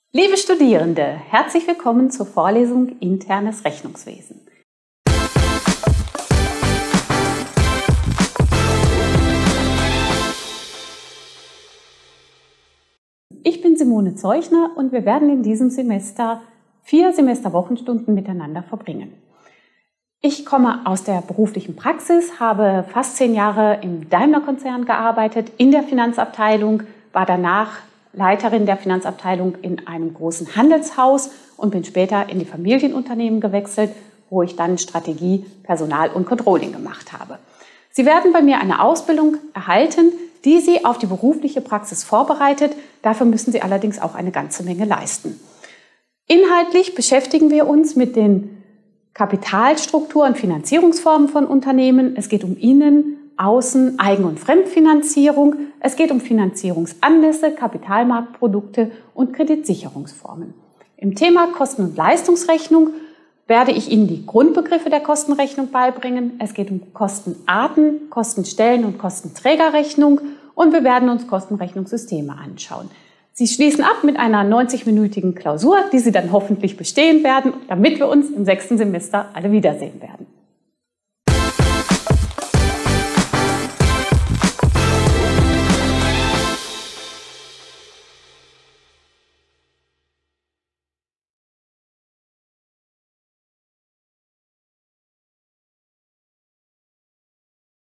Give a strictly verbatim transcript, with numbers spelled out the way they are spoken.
Liebe Studierende, herzlich willkommen zur Vorlesung Internes Rechnungswesen. Ich bin Simone Zeuchner und wir werden in diesem Semester vier Semesterwochenstunden miteinander verbringen. Ich komme aus der beruflichen Praxis, habe fast zehn Jahre im Daimler-Konzern gearbeitet, in der Finanzabteilung, war danach Leiterin der Finanzabteilung in einem großen Handelshaus und bin später in die Familienunternehmen gewechselt, wo ich dann Strategie, Personal und Controlling gemacht habe. Sie werden bei mir eine Ausbildung erhalten, die Sie auf die berufliche Praxis vorbereitet. Dafür müssen Sie allerdings auch eine ganze Menge leisten. Inhaltlich beschäftigen wir uns mit den Kapitalstruktur- und Finanzierungsformen von Unternehmen. Es geht um Innen-, Außen-, Eigen- und Fremdfinanzierung. Es geht um Finanzierungsanlässe, Kapitalmarktprodukte und Kreditsicherungsformen. Im Thema Kosten- und Leistungsrechnung werde ich Ihnen die Grundbegriffe der Kostenrechnung beibringen. Es geht um Kostenarten, Kostenstellen- und Kostenträgerrechnung und wir werden uns Kostenrechnungssysteme anschauen. Sie schließen ab mit einer neunzig-minütigen Klausur, die Sie dann hoffentlich bestehen werden, damit wir uns im sechsten Semester alle wiedersehen werden.